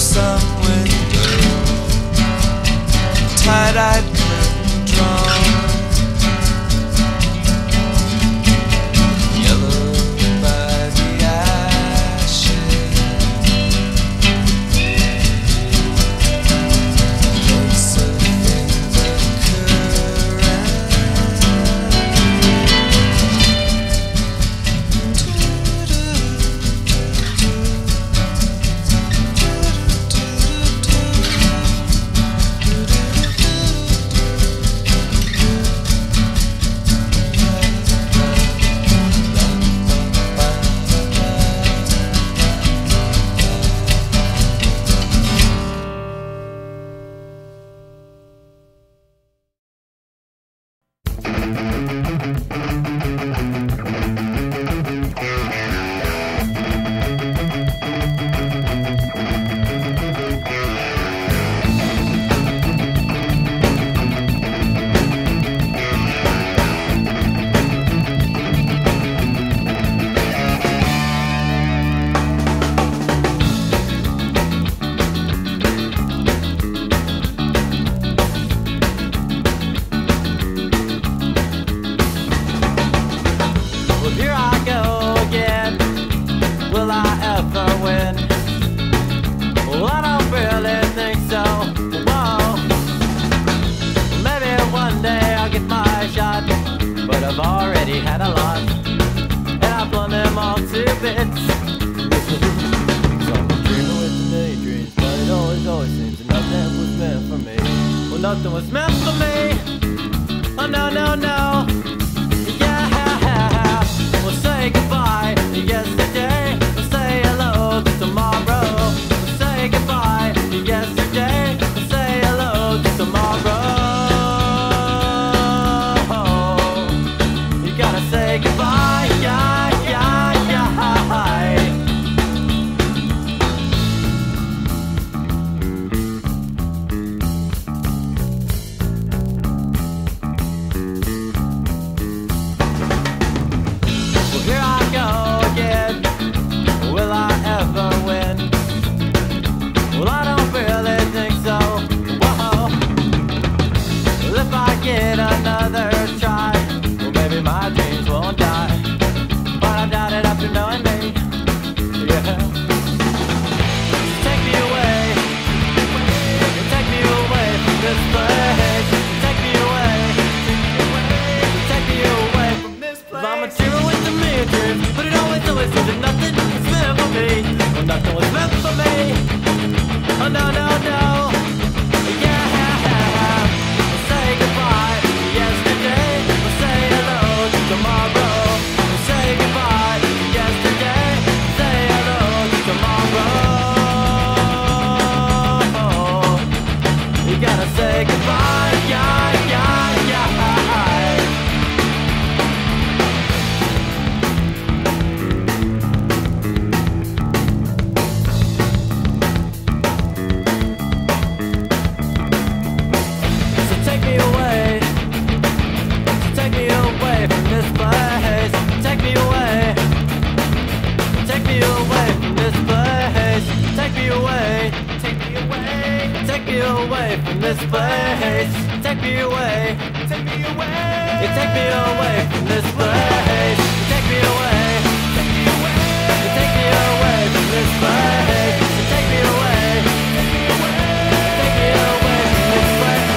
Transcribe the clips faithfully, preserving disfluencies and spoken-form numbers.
some window, tie-dyed curtain drawn, yellow by the ashes, floats of in the current. I've already had a lot, and I've blown them all to bits. So I'm dreaming with the daydreams, but it always, always seems that nothing was meant for me. Well, nothing was meant for me. Oh no, no, no. Yeah, we'll say goodbye to yesterday. We'll say hello to tomorrow. We'll say goodbye to yesterday. We'll say hello to tomorrow. Say goodbye, yeah, yeah, yeah. Well, here I go again. Will I ever win? Well, I don't really think so. Whoa. Well, if I get another try, well, maybe my dreams won't die, but I doubt it after knowing me. Yeah. Take me away, take me away from this place. Take me away, take me away from this place. I'm a dreamer with a million dreams, but it always, always seems that nothing is meant for me. Well, nothing was meant for me. Oh no, no, no. Tomorrow, say goodbye to yesterday. Say hello to tomorrow. You gotta say goodbye, yeah, yeah, yeah. So take me away. Take me away from this place. Take me away. Take me away from this place. Take me away. Take me away. Take me away from this place. Take me away. Take me away. You take me away from this place. Take me away. Take me away. You take me away from this place. Take me away. Take me away. Take me away from this place.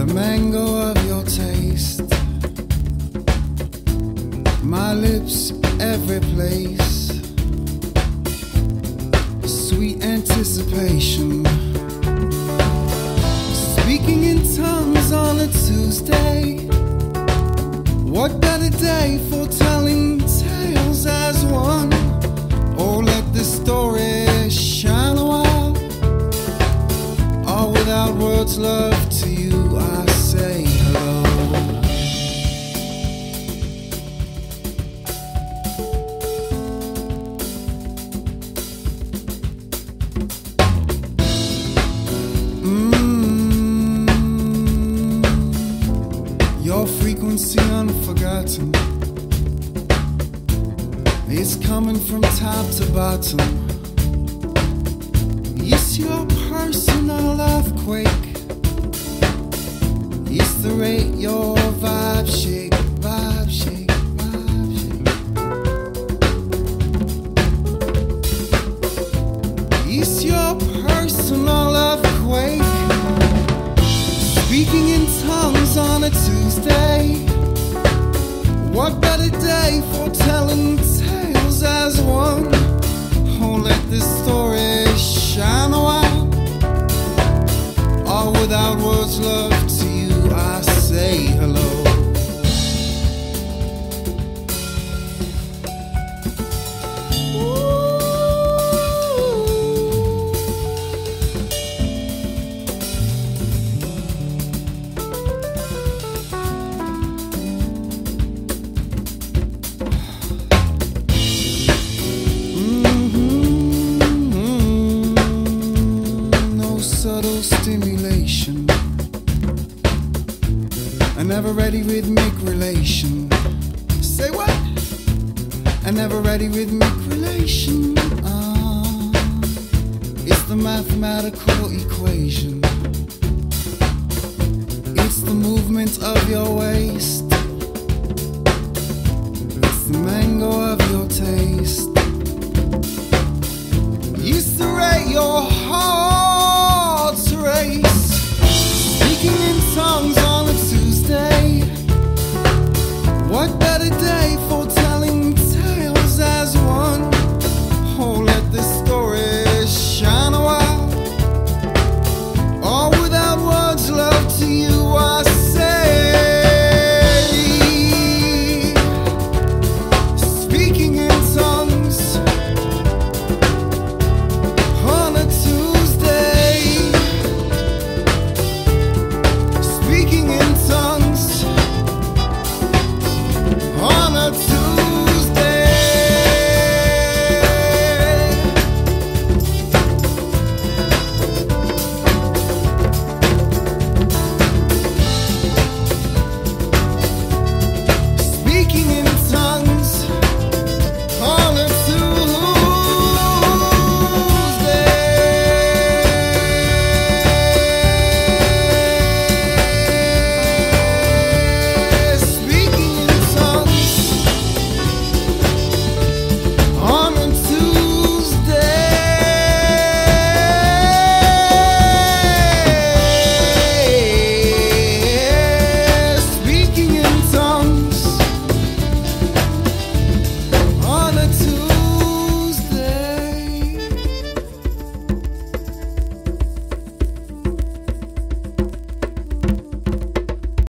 the mango of your taste, my lips every place, sweet anticipation, speaking in tongues on a Tuesday. What better day for telling tales as one? Oh, let this story shine a while. All without words, love, to you I say hello. Your frequency unforgotten, it's coming from top to bottom. It's your personal earthquake, it's the rate your vibe shake, vibe shake, vibe shake. It's your personal earthquake, speaking in tongues on a Tuesday. What better day for telling tales as one? Oh, let this story shine a while. All without words, love, to you I say hello. Subtle stimulation, a never ready rhythmic relation. Say what? A never ready rhythmic relation. Ah, it's the mathematical equation. It's the movement of your waist,